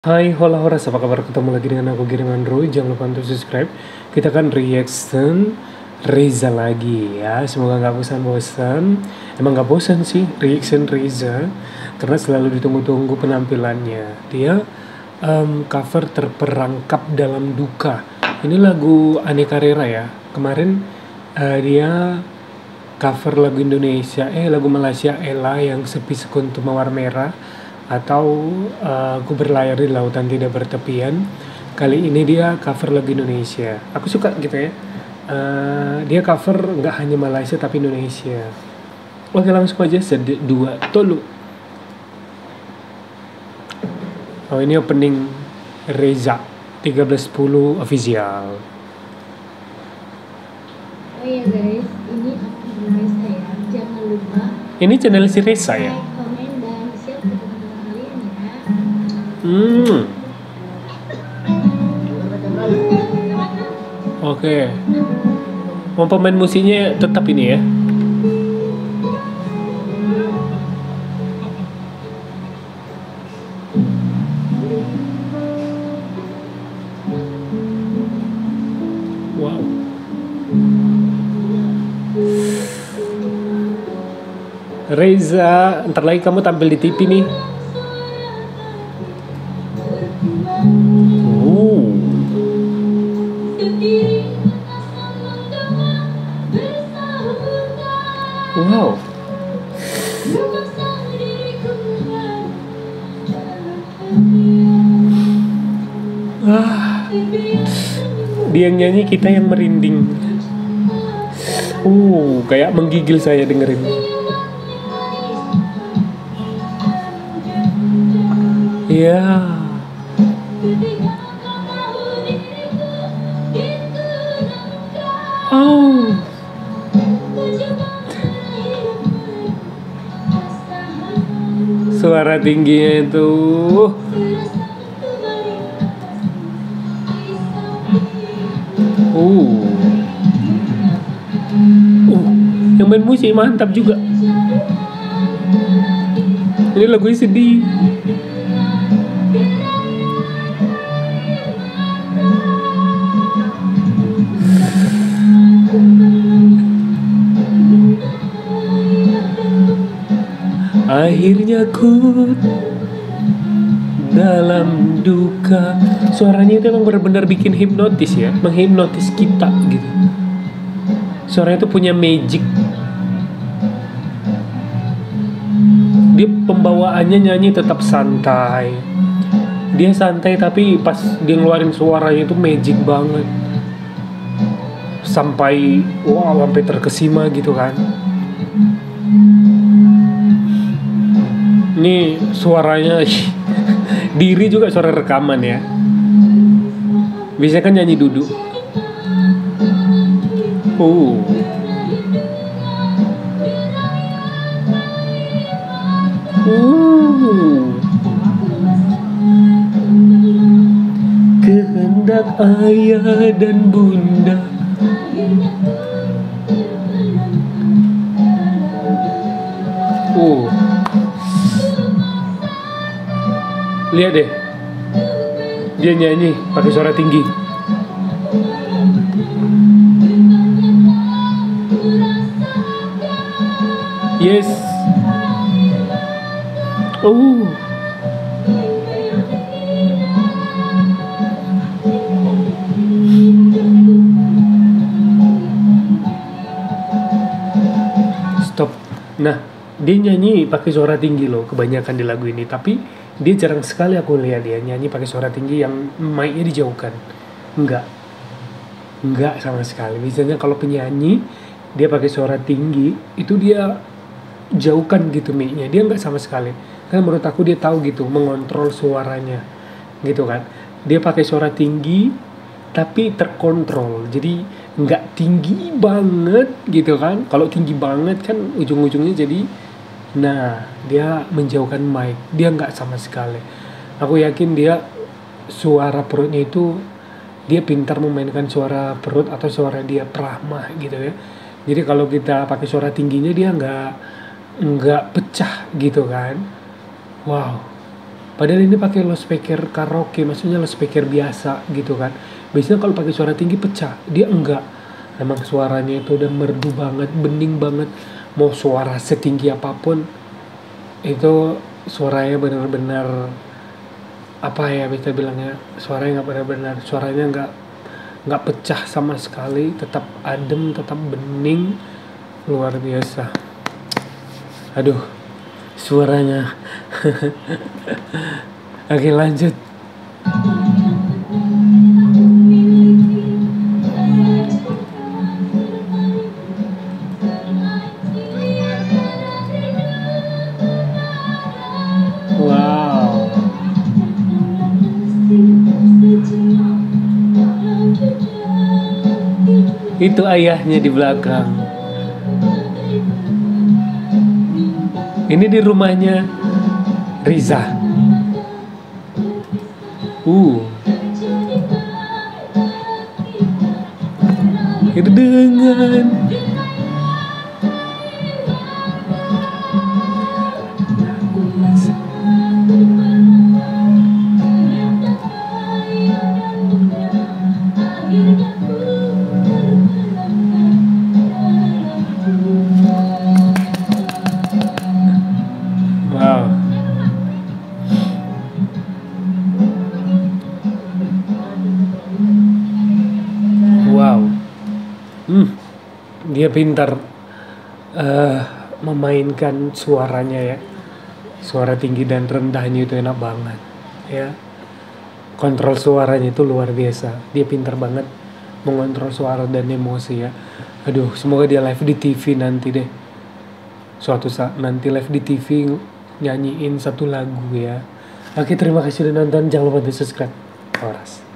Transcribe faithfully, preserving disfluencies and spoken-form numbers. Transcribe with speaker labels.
Speaker 1: Hai hola horas, apa kabar? Ketemu lagi dengan aku Giriman Roy. Jangan lupa untuk subscribe. Kita kan reaction Reza lagi ya. Semoga nggak bosan-bosan. Emang nggak bosan sih reaction Reza, karena selalu ditunggu-tunggu penampilannya. Dia em, cover terperangkap dalam duka. Ini lagu Aneka Rera ya. Kemarin eh, dia cover lagu Indonesia, eh lagu Malaysia Ella yang Sepi Sekuntum Mawar Merah, atau uh, Ku Berlayar di Lautan Tidak Bertepian. Kali ini dia cover lagu Indonesia. Aku suka gitu ya. Uh, dia cover nggak hanya Malaysia tapi Indonesia. Oke, langsung aja sedi dua tolu. Oh, ini opening Reza tiga belas sepuluh official.
Speaker 2: Oh ya guys, ini akun Reza ya. Jangan lupa
Speaker 1: Ini channel si Reza ya.
Speaker 2: like, komen, dan share ke teman-teman kalian ya.
Speaker 1: Hmm. Oke. Mau pemain musiknya tetap ini ya. Wow. Reza, ntar lagi kamu tampil di T V nih. Oh. Wow. Ah. Dia yang nyanyi, kita yang merinding. Uh, kayak menggigil saya dengerin. Ya. Oh. Suara tingginya itu. Uh. Uh, yang main musik mantap juga. Ini lagunya sedih. Akhirnya ku dalam duka. Suaranya itu emang benar-benar bikin hipnotis ya, menghipnotis kita gitu. Suaranya itu punya magic. Dia pembawaannya nyanyi tetap santai. Dia santai tapi pas dia ngeluarin suaranya itu magic banget. Sampai wow, sampai terkesima gitu kan. Ini suaranya diri juga suara rekaman ya. Biasanya kan nyanyi duduk. Oh. Uh. Kehendak ayah dan bunda. Oh. Lihat deh, dia nyanyi pakai suara tinggi. Yes. Oh. Stop. Nah, dia nyanyi pakai suara tinggi loh kebanyakan di lagu ini, tapi dia jarang sekali aku lihat dia nyanyi pakai suara tinggi yang mic-nya dijauhkan. Enggak. Enggak sama sekali. Biasanya kalau penyanyi dia pakai suara tinggi, itu dia jauhkan gitu mic-nya. Dia enggak sama sekali. Karena menurut aku dia tahu gitu mengontrol suaranya. Gitu kan. Dia pakai suara tinggi tapi terkontrol. Jadi enggak tinggi banget gitu kan. Kalau tinggi banget kan ujung-ujungnya jadi, nah, dia menjauhkan mic. Dia nggak sama sekali. Aku yakin dia suara perutnya itu, dia pintar memainkan suara perut atau suara dia prahma gitu ya. Jadi kalau kita pakai suara tingginya dia nggak nggak pecah gitu kan. Wow, Padahal ini pakai loudspeaker karaoke, maksudnya loudspeaker biasa gitu kan. Biasanya kalau pakai suara tinggi pecah, dia enggak. Emang suaranya itu udah merdu banget, bening banget. Mau suara setinggi apapun, itu suaranya benar-benar apa ya bisa bilangnya, suaranya nggak benar-benar, suaranya nggak nggak pecah sama sekali, tetap adem, tetap bening, luar biasa. Aduh, suaranya. Oke, lanjut. Wow. Itu ayahnya di belakang. Ini di rumahnya Riza. Uh. Itu dengan wow. Wow. Hmm. Dia pintar uh, memainkan suaranya ya. Suara tinggi dan rendahnya itu enak banget ya. Kontrol suaranya itu luar biasa. Dia pintar banget mengontrol suara dan emosi ya. Aduh, semoga dia live di T V nanti deh. Suatu saat nanti live di T V nyanyiin satu lagu ya. Oke, terima kasih sudah nonton. Jangan lupa di subscribe. Horas.